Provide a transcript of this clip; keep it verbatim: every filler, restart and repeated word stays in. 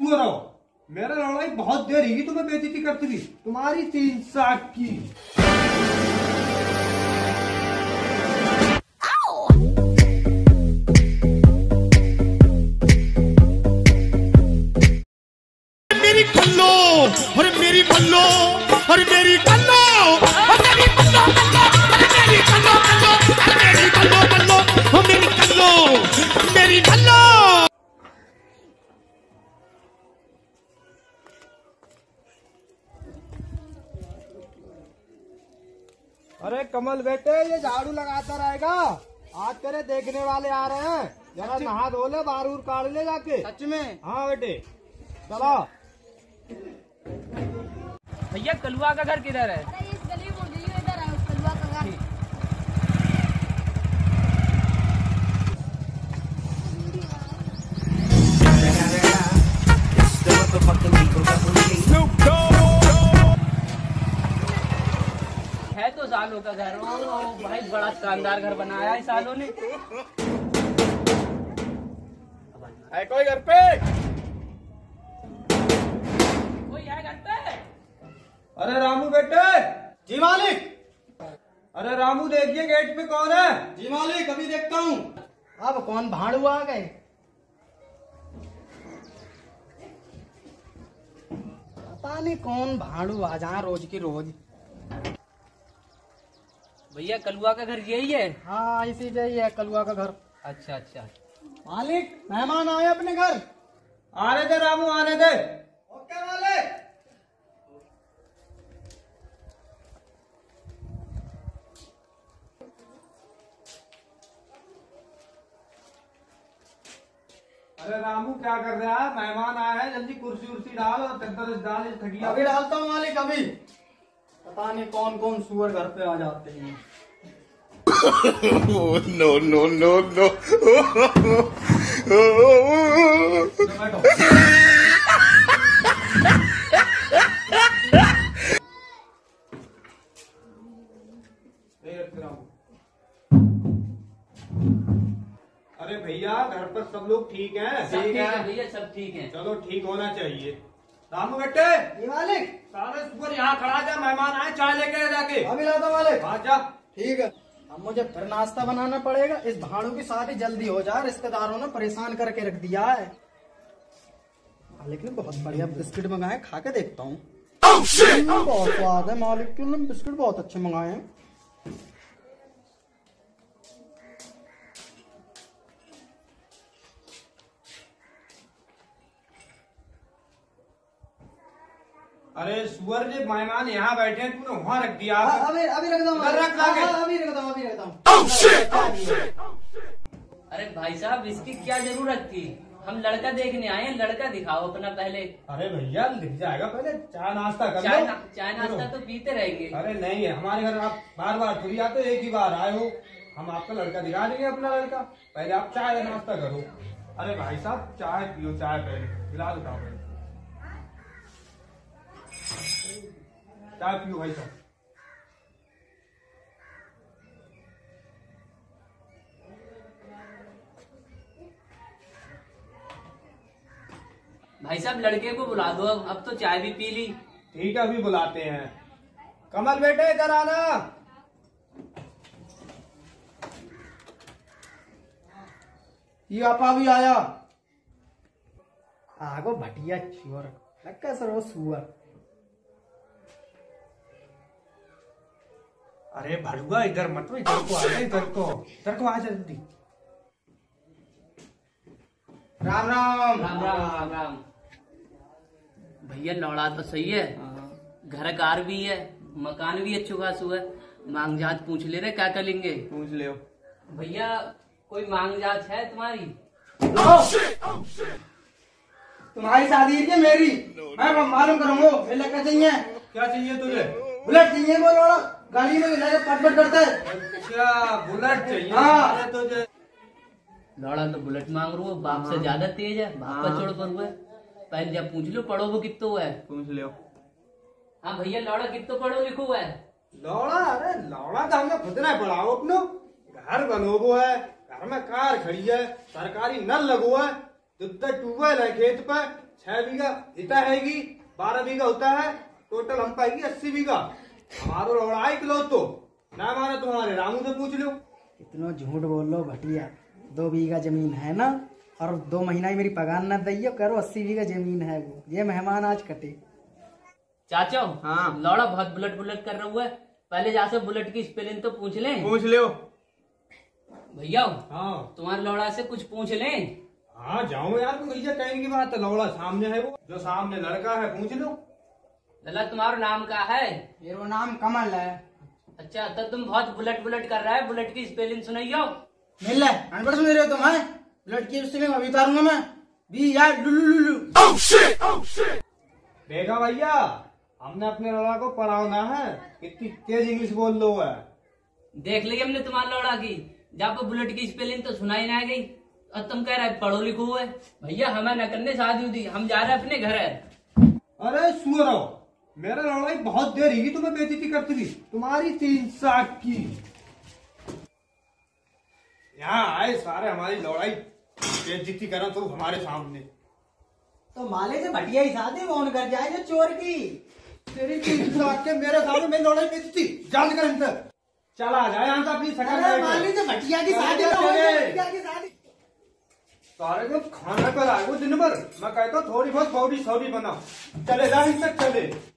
हो रहो। मेरा लड़ाई बहुत देर ही तुम्हें बेइज्जती करती थी तुम्हारी तीन साठ की। मेरी कल्लो और मेरी बल्लो और मेरी कल्लो और मेरी बल्लो और मेरी कल्लो कल्लो और मेरी बल्लो बल्लो और मेरी कल्लो मेरी बल्लो। अरे कमल बेटे ये झाड़ू लगाता रहेगा, आज तेरे देखने वाले आ रहे हैं, जरा नहा धो ले बारूर काट ले जाके। सच में? हाँ बेटे चलो। भैया कलुआ का घर किधर है? अरे इस गली में गली में इधर है उस कलुआ का घर। है तो सालों का घर। ओ भाई बड़ा शानदार घर बनाया है सालों ने। है कोई घर पे? कोई है घर पे? अरे रामू बेटे। जी मालिक। अरे रामू देखिए गेट पे कौन है। जी मालिक अभी देखता हूँ। अब कौन भाड़ू आ गए? पता नहीं कौन भाड़ू आ जाए रोज की रोज। भैया कलुआ का घर यही है? हाँ इसी जही है कलुआ का घर। अच्छा अच्छा। मालिक मेहमान आए अपने घर। आने दे रामू आने दे। ओके मालिक। अरे रामू क्या कर रहा है, मेहमान आया है, जल्दी कुर्सी उर्सी डाल और चद्दर डाल इस खटिया। अभी डालता हूँ मालिक अभी। पता नहीं कौन कौन सुअर घर पे आ जाते हैं। No no no no. अरे भैया घर पर सब लोग ठीक हैं? सब ठीक है भैया, सब ठीक है। चलो ठीक होना चाहिए। रामू बेटे। जी मालिक। सारे सुअर यहाँ खड़ा जा, मेहमान आए, चाय लेके आ जाके। अभी लाता हूँ मालिक। आ जा। ठीक है। अब मुझे फिर नाश्ता बनाना पड़ेगा। इस भाड़ू की शादी जल्दी हो जाए, रिश्तेदारों ने परेशान करके रख दिया है। मालिक ने बहुत बढ़िया बिस्किट मंगाए, खा के देखता हूँ। बहुत स्वाद है मालिक के, बिस्किट बहुत अच्छे मंगाए हैं। अरे सुअर जे मेहमान यहाँ बैठे हैं, तूने वहाँ रख दिया। अभी अभी रख दो इधर रख लाके। अभी रख दो अभी रख दो। अरे भाई साहब इसकी क्या जरूरत थी? हम लड़का देखने आए हैं, लड़का दिखाओ अपना पहले। अरे भैया लिख जाएगा, पहले चाय नाश्ता कर चाय लो। ना, चाय नाश्ता तो पीते रहेंगे। अरे नहीं है, हमारे घर आप बार बार थोड़ी आते, एक ही बार आए हो। हम आपका लड़का दिखा देंगे, अपना लड़का। पहले आप चाय नाश्ता करो। अरे भाई साहब चाय पियो, चाय पहले गिलास उठाओ, पहले चाय पियो भाई साहब। भाई साहब लड़के को बुला दो, अब अब तो चाय भी पी ली। ठीक है अभी बुलाते हैं। कमल बेटे इधर आना। ये आपा भी आया। आगो भटिया चोर लक्का सर वो सुअर। अरे भड़ुआ इधर मत, इधर को आ जा, इधर को इधर को आ जा जल्दी। राम राम। राम राम राम राम। भैया लौड़ा तो सही है, घर कार भी है, मकान भी अच्छो खासू है। मांग जात पूछ ले रहे क्या करेंगे? पूछ ले। भैया कोई मांग जात है तुम्हारी? तुम्हारी शादी है कि मेरी? मैं मालूम करूंगा। बुलेट क्या चाहिए? क्या चाहिए तुझे? बुलेट चाहिए बोलो, गाड़ी में पटपट करता है। क्या बुलेट चाहिए? हाँ। अरे तुझे लौड़ा तो बुलेट मांग रू, बाप से ज्यादा तेज है, बाप का छोड़ पर हुआ है। पहले जब पूछ लो पढ़ो वो कितो है। पूछ लो। हाँ भैया लौड़ा कितो पढ़ो लिखो हुआ है? लौड़ा? अरे लौड़ा तो हमने खुद ना पढ़ाओ। अपनो घर बनोबो है, घर में कार खड़ी है, सरकारी नल लगो है, ट्यूबवेल है खेत पे, छह बीघा इतना हैगी, बारह बीघा होता है टोटल, हम पाएगी अस्सी बीघा। हमारो लौड़ा किलो तो ना माने तुम्हारे रामू से पूछ लो। इतना झूठ बोल लो भटिया, दो बीघा जमीन है ना, और दो महीना ही मेरी पगार न दैयो, करो अस्सी बीघा जमीन है वो। ये मेहमान आज कटे। चाचा हाँ। लौड़ा बहुत बुलेट बुलेट कर रहा है, पहले जाके बुलेट की स्पेलिंग तो पूछ लें। पूछ लो भैया हाँ। तुम्हारे लौड़ा से कुछ पूछ लें। हाँ जाओ यार, तो भैया कहने की बात है, लौड़ा सामने है वो, जो सामने लड़का है पूछ लो। लला तुम्हारा नाम क्या है? मेरा नाम कमल है। अच्छा तो तुम बहुत बुलेट बुलेट कर रहा है, बुलेट की स्पेलिंग सुनाइयो। मिल है अनपढ़ सुन रहे हो तुम? है लड़की अभी उतारूंगा मैं भी यार। लुलु देखा भैया, हमने अपने लौड़ा को पढ़ाना है, कितनी तेज इंग्लिश बोल लो है। देख ली हमने तुम्हारे लौड़ा की, जब बुलेट की स्पेलिंग तो सुनाई ना गई और तुम कह रहे पढ़ो लिखो हुए। भैया हमें न करने शादी दी, हम जा रहे हैं अपने घर है। अरे सुअरो, मेरा लड़ाई बहुत देर ही तुम्हें बेइज्जती करती थी, तुम्हारी तीन साख की। यहाँ आए सारे हमारी लड़ाई बेइज्जती करा तो हमारे सामने। तो माले से भटिया ही शादी कौन कर जाए जो चोर की? तेरी तीन साख के मेरे सामने मेरी लड़ाई बेइज्जती जान कर अंदर चला जाए यहाँ से अपनी शकल। अरे माले से भटिया की शादी तो हो गई, भटिया की शादी। सारे को खाना पर आए वो दिन भर, मैं कहता थोड़ी बहुत बॉडी सॉडी बना, चले जा, चले।